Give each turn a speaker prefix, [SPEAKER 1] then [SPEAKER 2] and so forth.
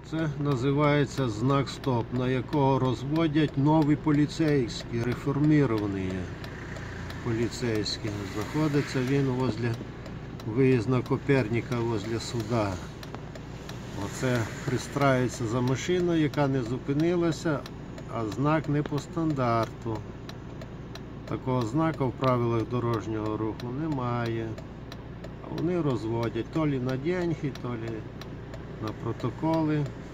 [SPEAKER 1] Це називається знак стоп, на якого розводять нові поліцейські, реформіровані поліцейські. Знаходиться він возле виїзна Коперніка, возле суда. Оце пристрається за машиною, яка не зупинилася, а знак не по стандарту. Такого знака в правилах дорожнього руху немає. А вони розводять то лі на деньги, то лі на протоколи.